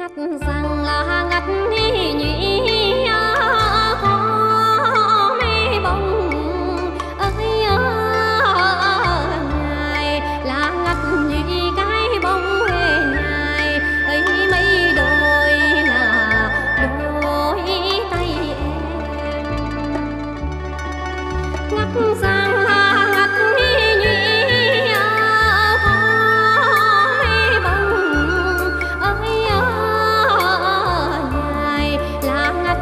ngắt rằng là ngắt nhĩ nhĩ có mấy bông ơi ngài là ngắt nhĩ cái bông huệ ngài ấy mấy đôi là đôi tay em ngắt rằng là ngắt nhĩ nhĩ có mấy bông ơi ngài là ngắt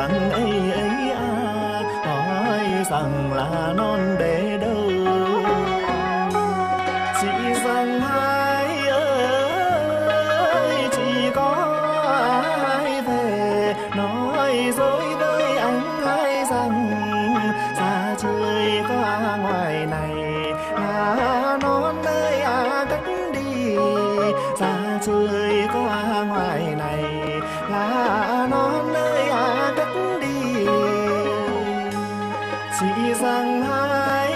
rằng ấy ấy à, hỏi rằng là non để đâu. Chỉ rằng hai ơi chỉ có ai về nói dối với anh hai rằng xa chơi qua ngoài này là non ơi à cách đi. Xa chơi qua ngoài này là non ơi à cách đi. Chỉ rằng hai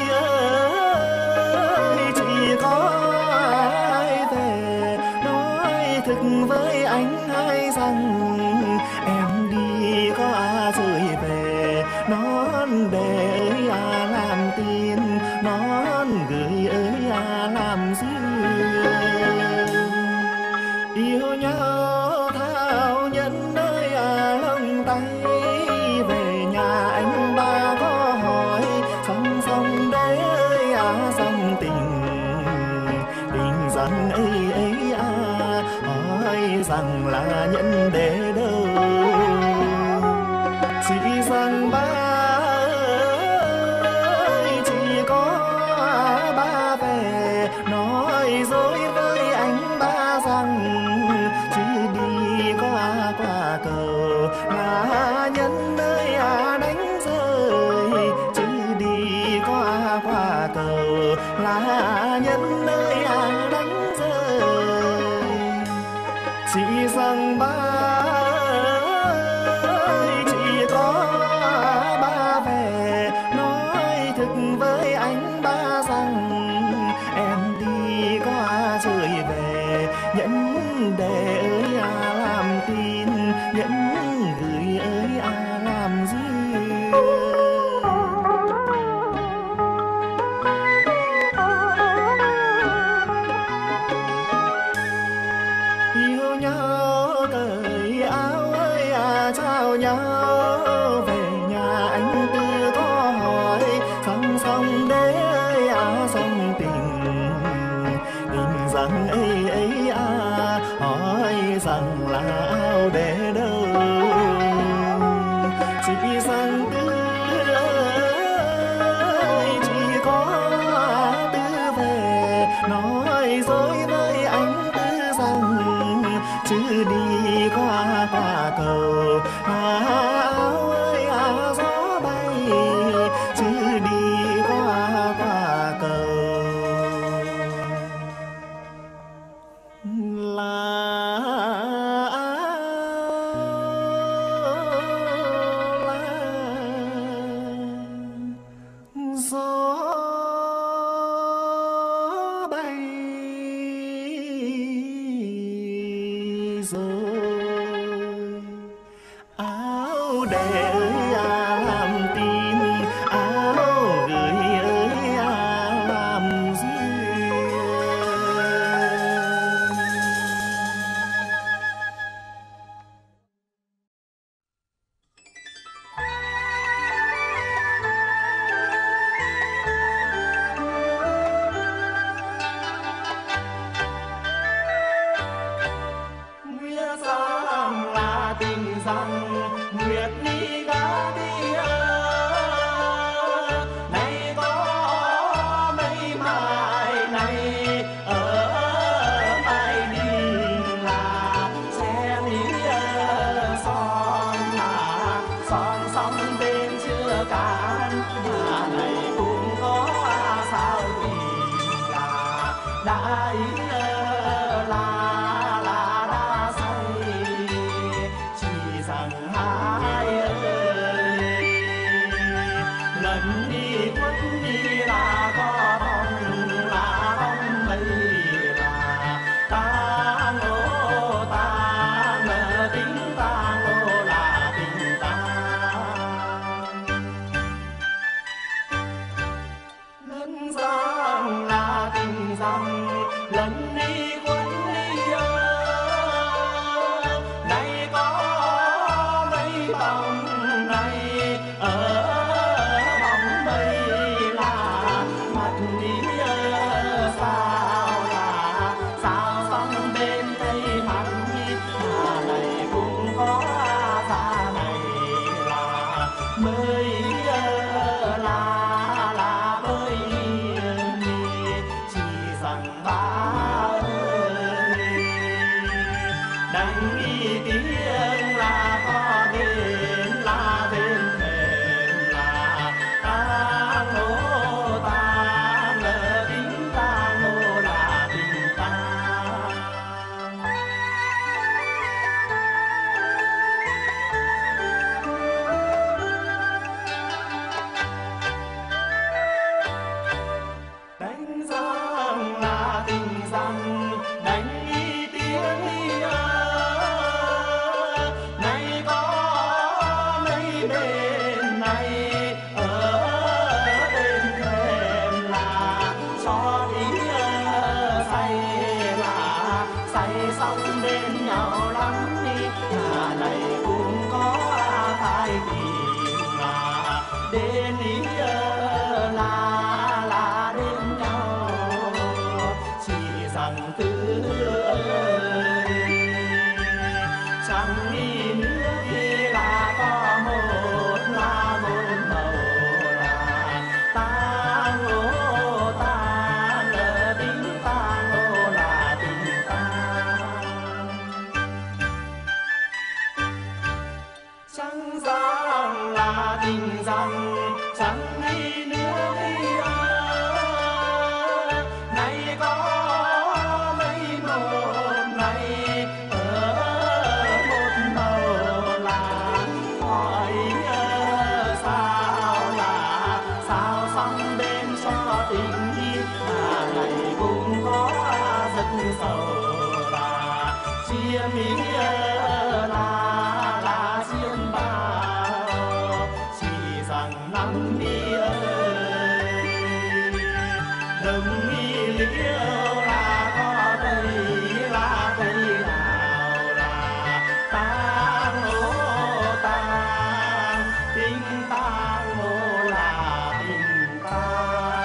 ơi chỉ có ai về nói thực với anh hai rằng em đi có rồi về. Non để ơi à làm tin, non gửi ơi à làm duyên. Yêu nhau thao nhân ơi à lông tay về nhà anh ba có hỏi song song đấy ơi à dòng tình. Tình rằng ấy ấy à hỏi rằng là nhận để đâu. Chỉ rằng ba ơi chỉ có ba về nói dối với anh ba rằng chứ đi qua qua cầu là nhân ơi à đánh rơi. Chứ đi qua qua cầu là nhân ơi à đánh rơi. Chỉ rằng ba ơi chỉ có ba về nói thực với anh ba rằng em đi qua trời về. Nhẫn để ơi à làm tin, nhẫn gửi ơi à làm duyên. Yêu nhau cởi áo ơi à trao nhau về nhà anh tư có hỏi song song đế ơi à song tình. Tình rằng ấy ấy à hỏi rằng là áo để đâu. Chỉ rằng tư ơi chỉ có tư về nói dối với anh tư rằng chứ đi qua qua cầu áo ơi à gió bay. Chứ đi qua qua cầu là gió bay rồi. Áo để ơi à làm tin, áo gửi ơi à làm duyên. Nguyệt rằng là tình rằng nguyệt đi gá đi này có mấy mai này ở mai đình là xe đi son là son sóng bên chưa cạn nhà này cũng có sao tình là đã ý là đã say. Chỉ rằng hai ơi lại sống bên nhau lắm đi, nhà này cũng có hai tình mà đến ý là đến nhau, chỉ rằng tư ơi chẳng đi nữa khi là có một là một màu là tang ô tang tình tang ô là tình tang, chẳng rằng là tình rằng chẳng đi nữa khi này có mấy một ngày ở một màu là hỏi sao sống đêm cho tình đi, mà này cũng có rất sầu là chia mi là chiêm bao, chỉ rằng năm đi ơi đừng nghĩ liễu là có đây là đây nào là tang ô tang tình tang ô là tình tang.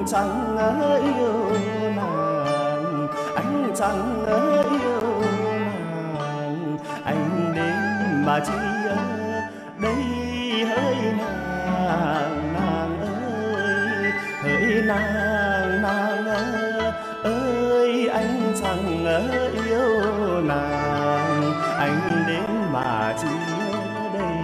chẳng yêu nàng, anh chẳng yêu nàng, anh đến mà chi ở đây hỡi nàng, nàng ơi, hỡi nàng, nàng ơi, anh chẳng yêu nàng, anh đến mà chi ở đây.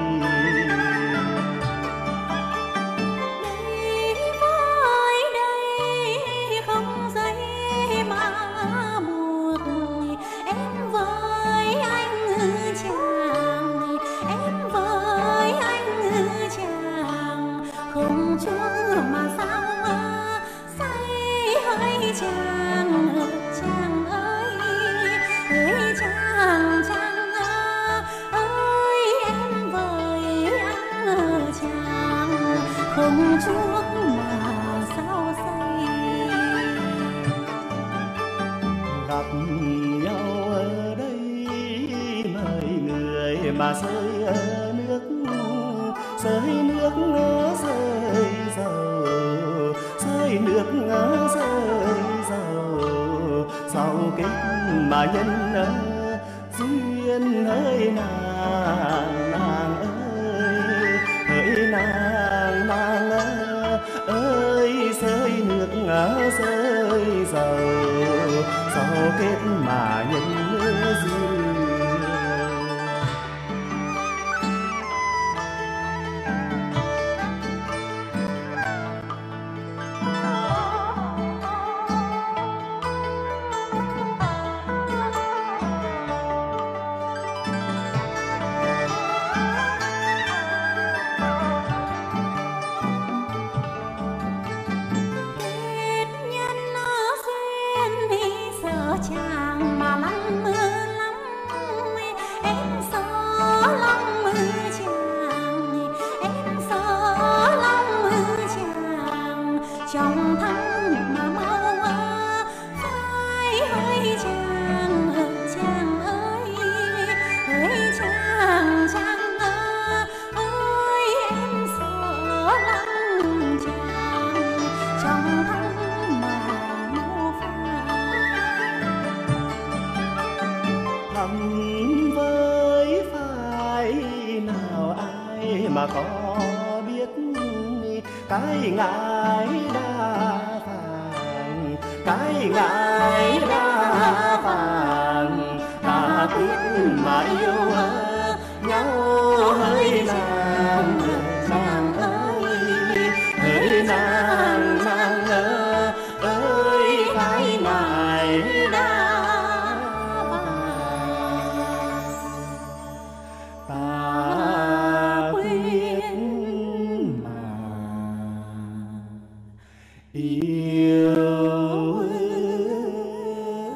Mà sao say hỡi chàng, chàng ơi, hỡi chàng, chàng ơi, em với anh chàng không chuốc mà sao say. Gặp nhau ở đây mời người mà rơi nước, rơi nước rơi dầu, rơi nước rơi dầu, sau kết mà nhân duyên hỡi nàng, nàng ơi, hỡi nàng, nàng ơi, rơi nước rơi dầu, sau kết mà nhân duyên. Chàng mà lắm mưa lắm, em sợ lắm mưa chàng, em sợ lắm mưa chàng, trong thắm mà mau phai hỡi chàng, chàng ơi, hỡi chàng, chàng ơi, em sợ lắm chàng, trong thắm mà mau thắm với phai nào ai mà có biết cái ngài đa phàng, cái ngài đa phàng, ta quyết mà yêu nhau hỡi nàng, nàng ơi, hỡi nàng, nàng ơi, cái ngài đa ta quyết mà yêu.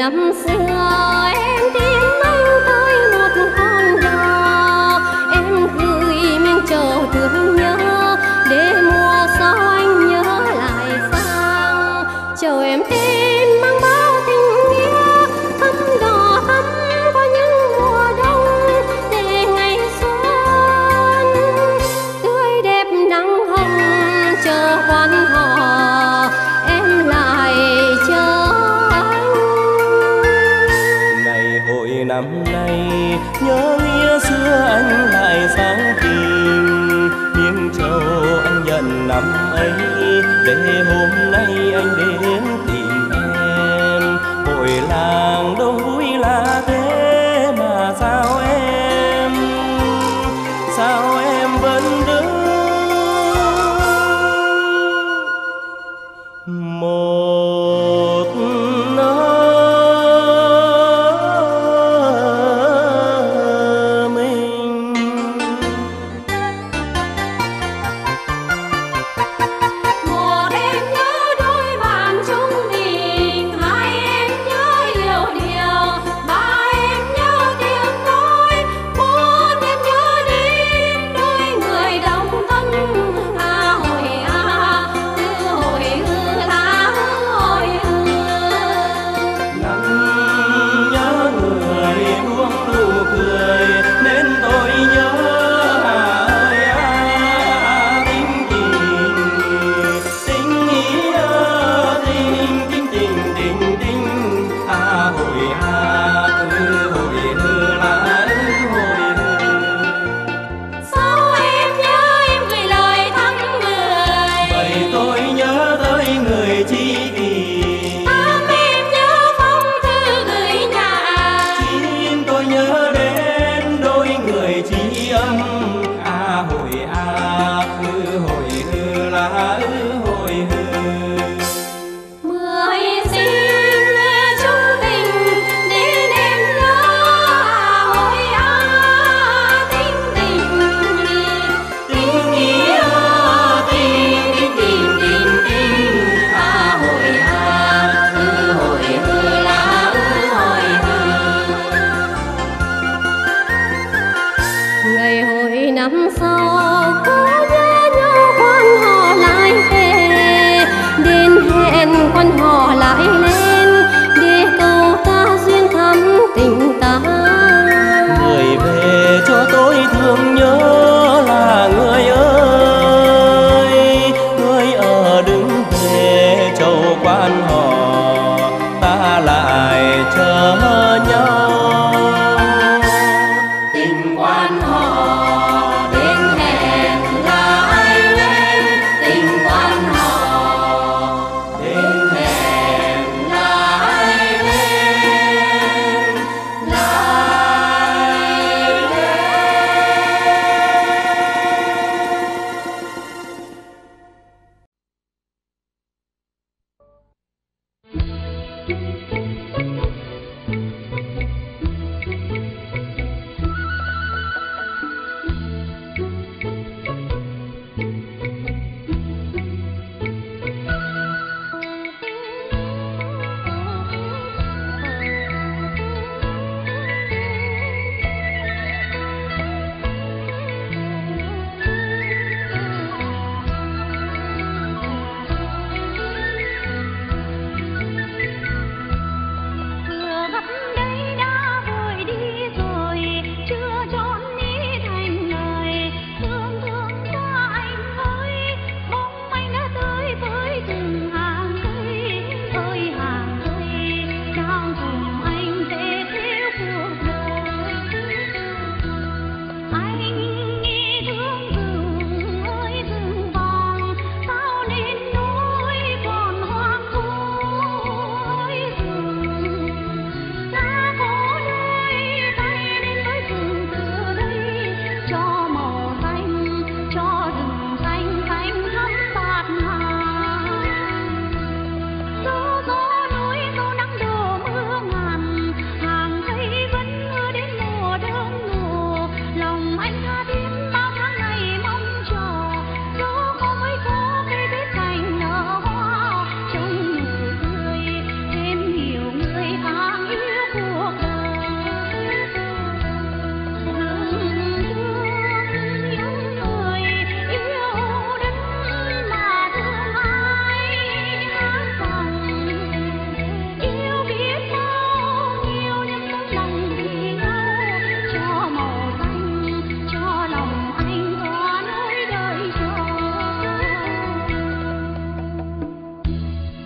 năm xưa em tin anh tới một con đò, em gửi mình chờ thương nhớ để mùa sau anh nhớ lại sao. Chờ em tin mang bao tình nghĩa thắm đỏ thắm qua những mùa đông, để ngày xuân tươi đẹp nắng hồng chờ quan họ em lại chờ anh. Ngày hội năm nay nhớ nghĩa xưa anh lại sáng tình, miếng trầu anh nhận năm ấy để hôm nay anh đến tìm em. Hội làng đông vui là thế mà sao em vẫn đứng một mình. Một em nhớ đôi bàn chung tình, hai em nhớ yêu điều, ba em nhớ tiếng nói, bốn em nhớ đến đôi người đồng tâm. Hồi tư hồi hư lá hồi hư. Năm nhớ người buông nụ cười nên tôi nhớ tình nghĩa tình hồi hồi hư lá hồi hư. Sao em nhớ em gửi lời thăm người, Vậy tôi nhớ tới người tri kỷ, tám em nhớ phong thư gửi nhà. chín tôi nhớ đến đôi người tri âm. Hồi hồi hư lá hồi hư. Mười xin chung tình đến em nhớ hồi tình nghĩa tình hồi hư lá hồi hư. Ngày hội năm sau có nhớ nhau quan họ lại về, đến hẹn quan họ lại lên để cầu ta duyên thắm tình ta. Người về cho tôi thương nhớ là người ơi, người ở đứng về châu quan họ ta lại chờ nhau. Tình quan họ đến hẹn lại lên, tình quan họ đến hẹn lại lên, lại lên.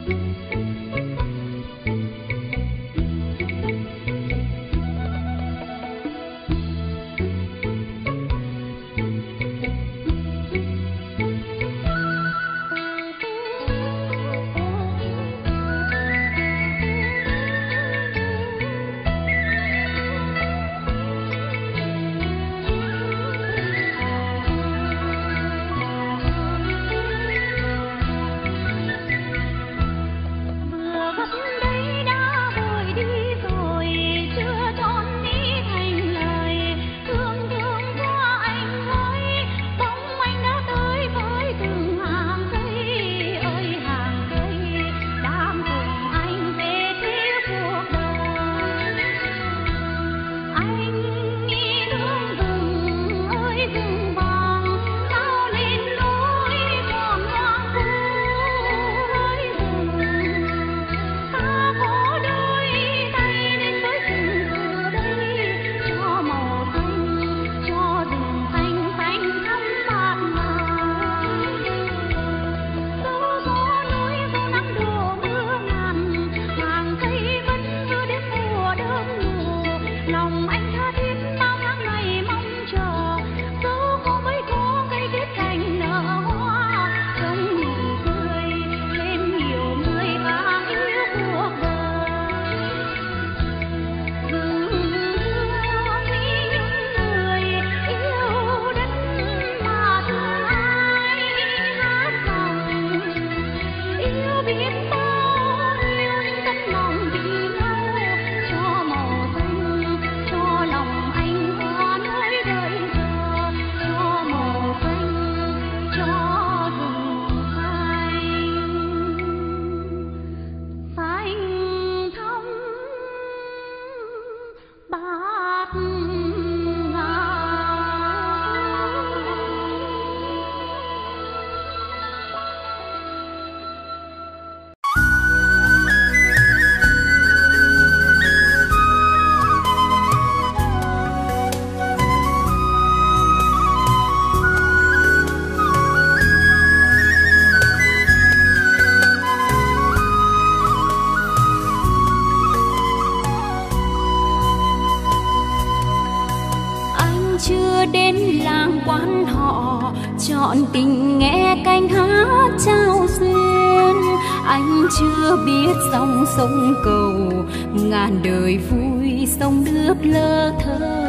quan họ chọn tình nghe canh hát trao duyên. Anh chưa biết dòng sông cầu ngàn đời vui sông nước lơ thơ.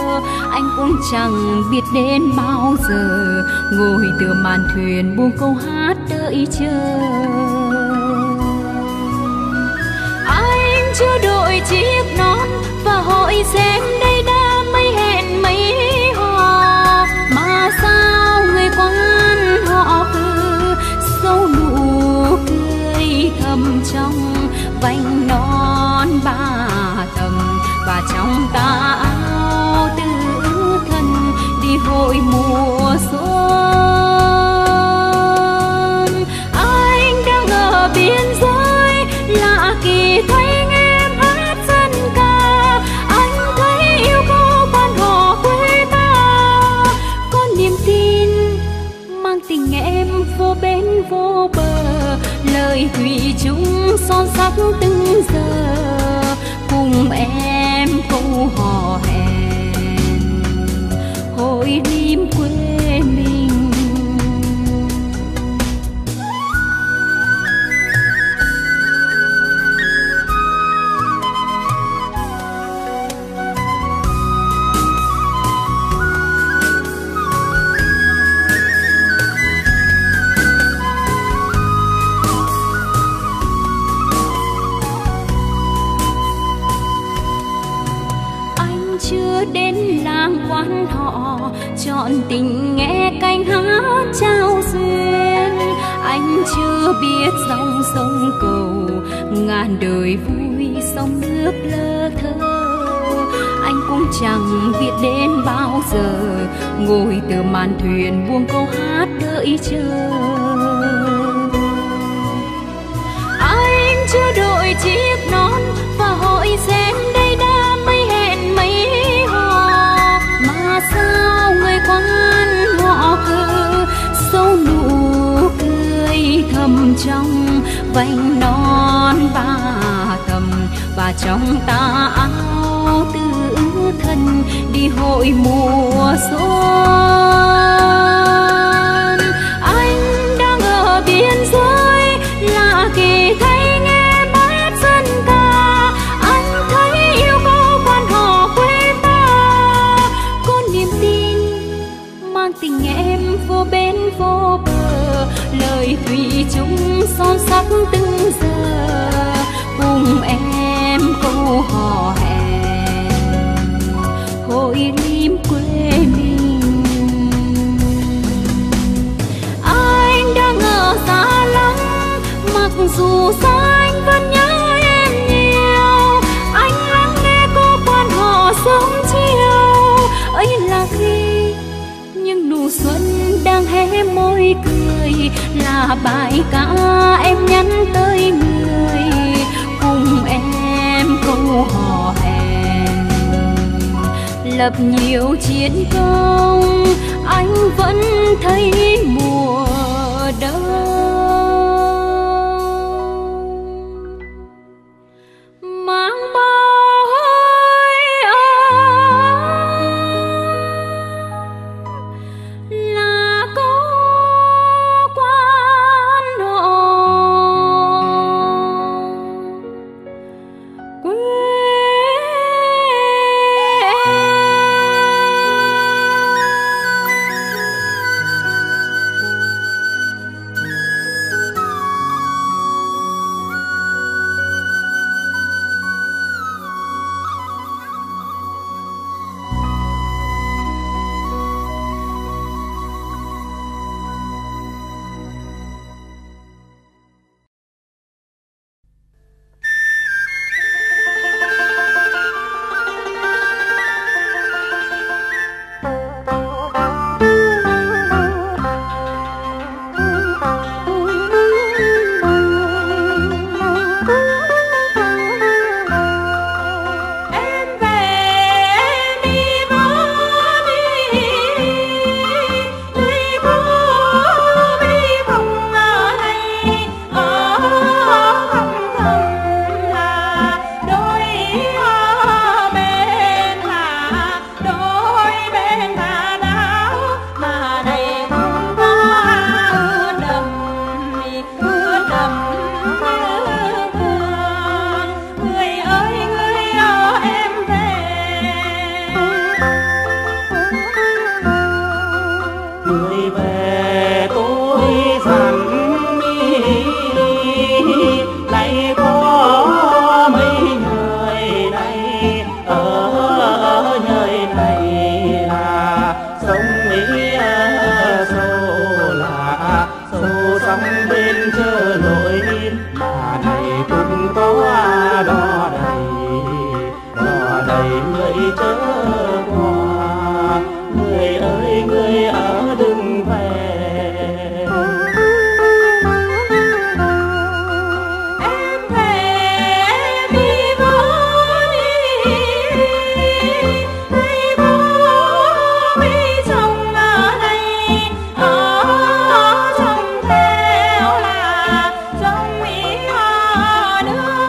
Anh cũng chẳng biết đến bao giờ ngồi tựa màn thuyền buông câu hát đợi chờ. Anh chưa đội chiếc nón và hỏi xem đây đã mấy hẹn mấy hò, mà sao người quan họ cứ sâu nụ cười thầm trong vành nón ba tầm và trong tà áo tứ thân đi hội mùa xuân. Anh đang ở biên giới lạ kỳ thấy em hát dân ca, anh thấy yêu cô quan họ quê ta, có niềm tin mang tình em vô bến vô bờ, lời thủy chung son sắc từng giờ cùng em câu hò hẹn hội niềm quê mình. Chưa đến làng quan họ chọn tình nghe canh hát trao duyên. Anh chưa biết dòng sông cầu ngàn đời vui sông nước lơ thơ. Anh cũng chẳng biết đến bao giờ ngồi tựa màn thuyền buông câu hát đợi chờ. Anh chưa đội chiếc nón và hỏi xem đây đã mấy hẹn mấy hò, mà sao người quan họ cứ sâu nụ cười thầm trong vành non ba tầm và trong tà áo tứ thân đi hội mùa xuân. Anh đang ở biên giới lạ kỳ thấy nghe mát dân ca, anh thấy yêu câu quan họ quê ta, có niềm tin mang tình em vô bên vô bờ, lời thủy chung son sắc từng giờ cùng em câu hò hẹn hội lim quê mình. Anh đang ở xa lắm mặc dù xa anh vẫn nhớ em nhiều, anh lắng nghe cô quan họ sớm chiều ấy là khi nhưng nụ xuân đang hé môi cười, là bài ca em nhắn tới người cùng em câu hò hẹn. Lập nhiều chiến công anh vẫn thấy mùa đông. Mang bao hơi ấm là có quan họ quê nước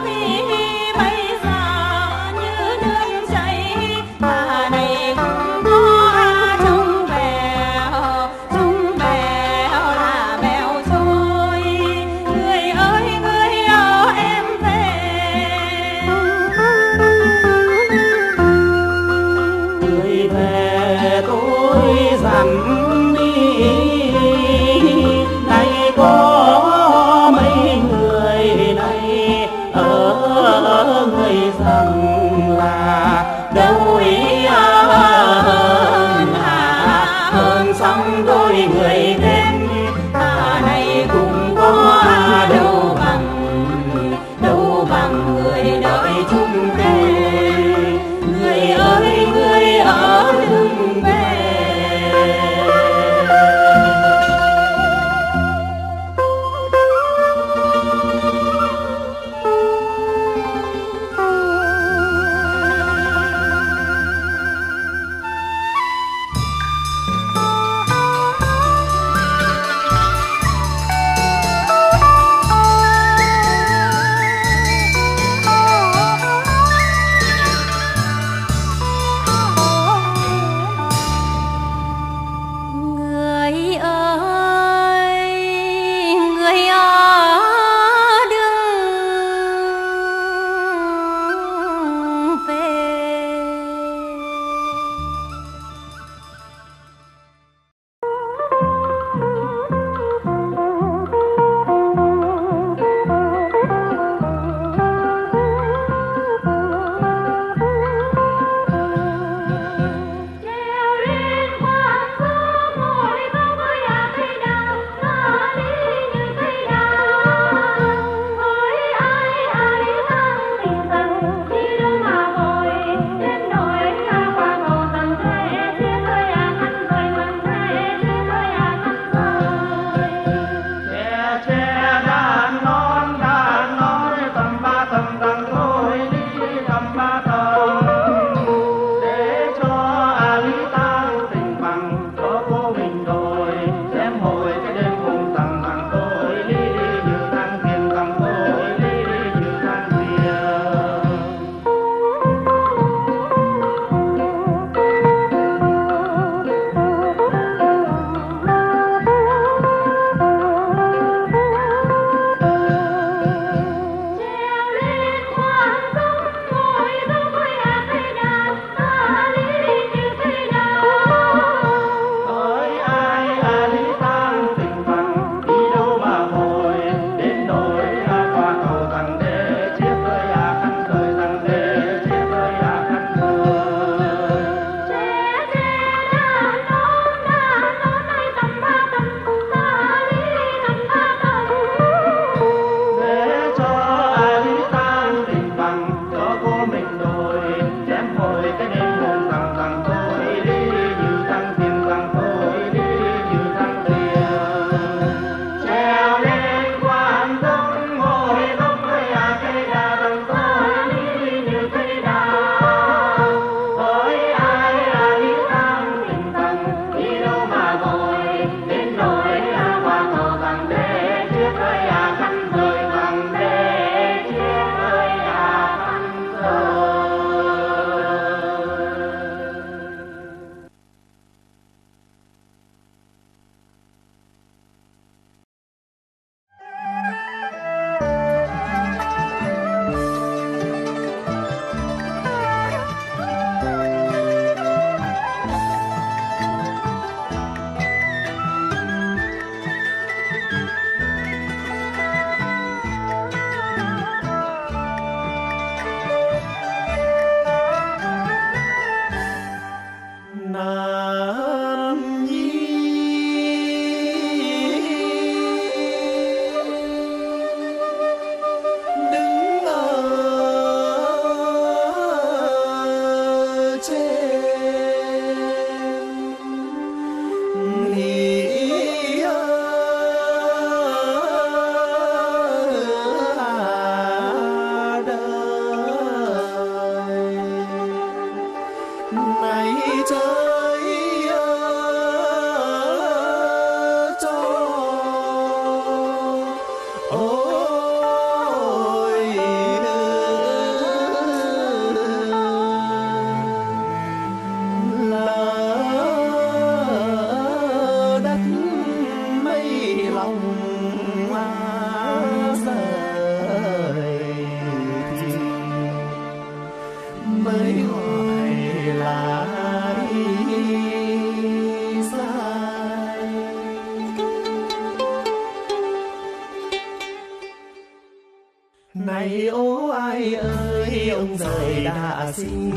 này ô ai ơi, ông rời đã sinh.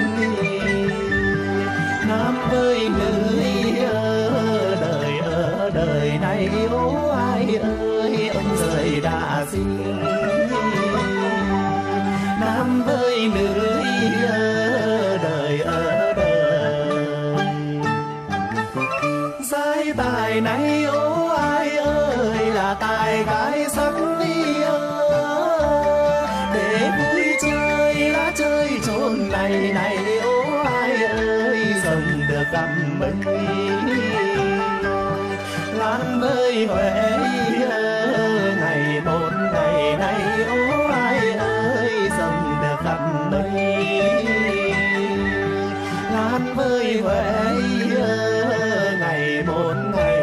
Nam với nữ ở đời này ô ai ơi, ông rời đã sinh. Nam với nữ ở đời giai tài này ô ai ơi, là tài gái sắc để vui chơi lá chơi chốn này này ô ai ơi, dòng được gặp mây lan bơi huệ ngày một ngày này ô ai ơi, dòng được gặp mây lan bơi huệ ngày một ngày.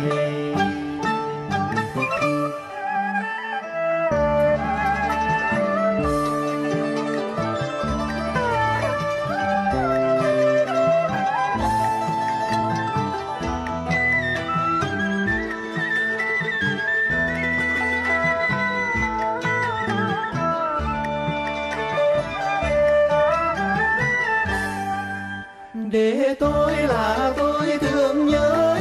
Để tôi là tôi thương nhớ,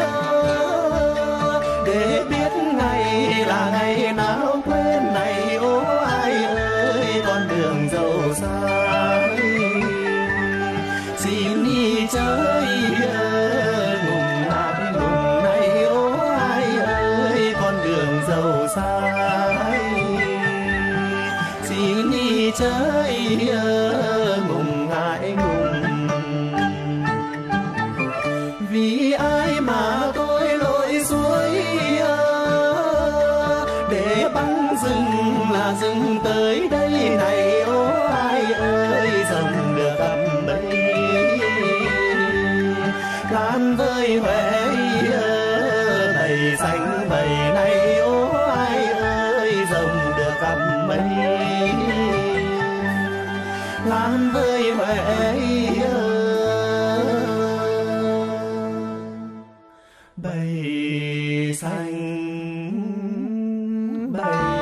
để biết ngày là ngày nào quên này ô ai ơi, con đường giàu xa xin đi chơi ngùng này ô ai ơi, con đường giàu xa xin đi chơi ngùng ngại ngùng. Vì ai mà tôi lội suối để băng rừng là rừng tới đây này ô ai ơi, dòng được gặp mây lan với huệ đầy xanh bầy này ô ai ơi, dòng được gặp mây lan với huệ bầy xanh bầy.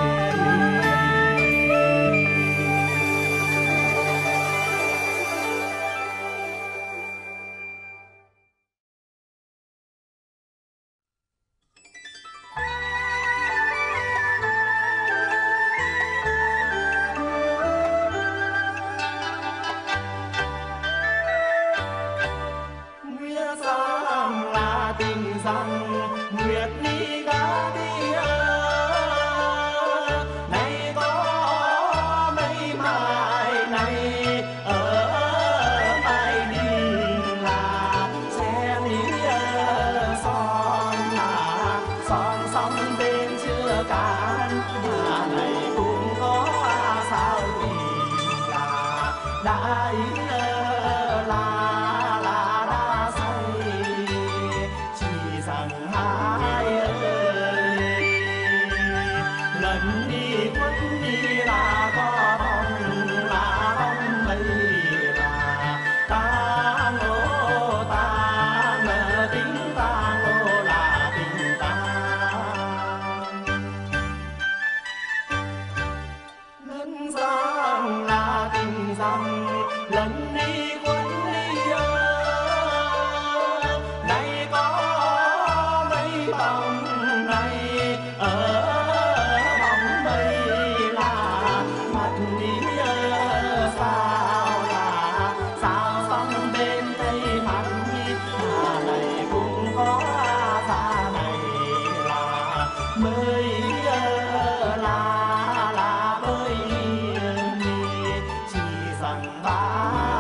Nguyệt đi gá đi này có mấy mai này ở mai đình là xe đi son là son sóng bên chưa cạn mà này cũng có sao thì là đã ý đã say chỉ rằng hai ơi lần đi quất đi là có bóng mây là ta ngờ tính ta ngô là tình ta lần rằng là tình rằng lần đi quất đi này có mấy bóng này ở bóng mây là mặt đi sao là sao sóng bên tây mặt đi mà này cũng có xa này là mới là mới chỉ rằng ba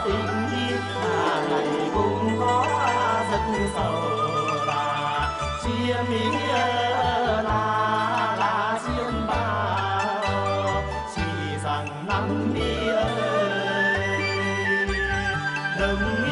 tình mà này cũng có rất sầu là chia mi là chiên bao chỉ rằng năm mi ơi đừng